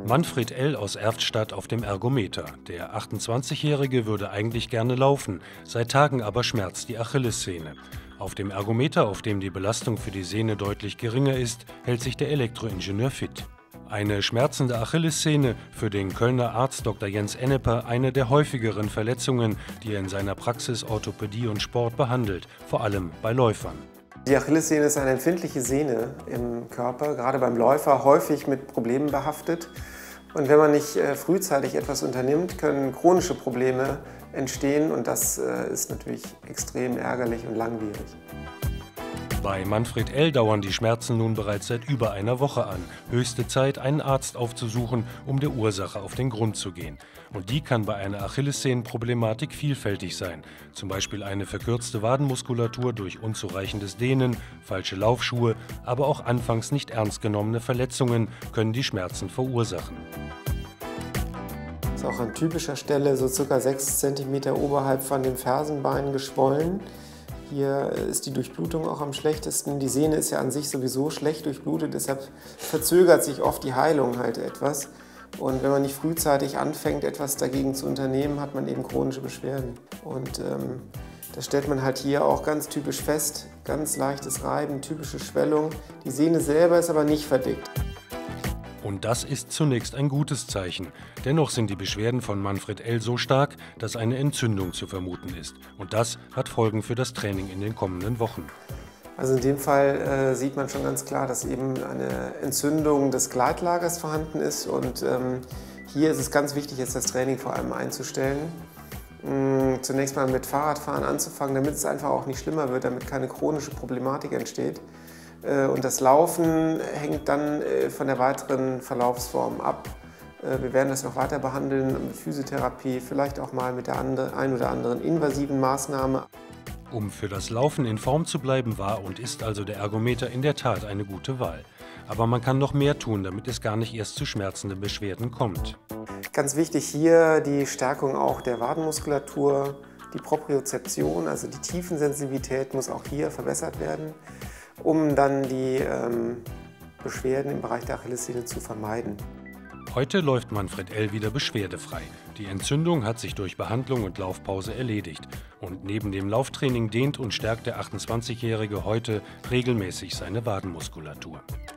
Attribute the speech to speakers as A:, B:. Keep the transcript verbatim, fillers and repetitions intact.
A: Manfred L. aus Erftstadt auf dem Ergometer. Der achtundzwanzigjährige würde eigentlich gerne laufen, seit Tagen aber schmerzt die Achillessehne. Auf dem Ergometer, auf dem die Belastung für die Sehne deutlich geringer ist, hält sich der Elektroingenieur fit. Eine schmerzende Achillessehne, für den Kölner Arzt Doktor Jens Enneper eine der häufigeren Verletzungen, die er in seiner Praxis Orthopädie und Sport behandelt, vor allem bei Läufern.
B: Die Achillessehne ist eine empfindliche Sehne im Körper, gerade beim Läufer häufig mit Problemen behaftet. Und wenn man nicht äh, frühzeitig etwas unternimmt, können chronische Probleme entstehen und das äh, ist natürlich extrem ärgerlich und langwierig.
A: Bei Manfred L. dauern die Schmerzen nun bereits seit über einer Woche an. Höchste Zeit, einen Arzt aufzusuchen, um der Ursache auf den Grund zu gehen. Und die kann bei einer Achillessehnenproblematik vielfältig sein. Zum Beispiel eine verkürzte Wadenmuskulatur durch unzureichendes Dehnen, falsche Laufschuhe, aber auch anfangs nicht ernst genommene Verletzungen können die Schmerzen verursachen.
B: Das ist auch an typischer Stelle so circa sechs Zentimeter oberhalb von den Fersenbeinen geschwollen. Hier ist die Durchblutung auch am schlechtesten. Die Sehne ist ja an sich sowieso schlecht durchblutet, deshalb verzögert sich oft die Heilung halt etwas. Und wenn man nicht frühzeitig anfängt, etwas dagegen zu unternehmen, hat man eben chronische Beschwerden. Und ähm, das stellt man halt hier auch ganz typisch fest. Ganz leichtes Reiben, typische Schwellung. Die Sehne selber ist aber nicht verdickt.
A: Und das ist zunächst ein gutes Zeichen. Dennoch sind die Beschwerden von Manfred L. so stark, dass eine Entzündung zu vermuten ist. Und das hat Folgen für das Training in den kommenden Wochen.
B: Also in dem Fall äh, sieht man schon ganz klar, dass eben eine Entzündung des Gleitlagers vorhanden ist. Und ähm, hier ist es ganz wichtig, jetzt das Training vor allem einzustellen. Ähm, zunächst mal mit Fahrradfahren anzufangen, damit es einfach auch nicht schlimmer wird, damit keine chronische Problematik entsteht. Und das Laufen hängt dann von der weiteren Verlaufsform ab. Wir werden das noch weiter behandeln mit Physiotherapie, vielleicht auch mal mit der ein oder anderen invasiven Maßnahme.
A: Um für das Laufen in Form zu bleiben, war und ist also der Ergometer in der Tat eine gute Wahl. Aber man kann noch mehr tun, damit es gar nicht erst zu schmerzenden Beschwerden kommt.
B: Ganz wichtig hier die Stärkung auch der Wadenmuskulatur, die Propriozeption, also die Tiefensensibilität muss auch hier verbessert werden, um dann die ähm, Beschwerden im Bereich der Achillessehne zu vermeiden.
A: Heute läuft Manfred L. wieder beschwerdefrei. Die Entzündung hat sich durch Behandlung und Laufpause erledigt. Und neben dem Lauftraining dehnt und stärkt der achtundzwanzigjährige heute regelmäßig seine Wadenmuskulatur.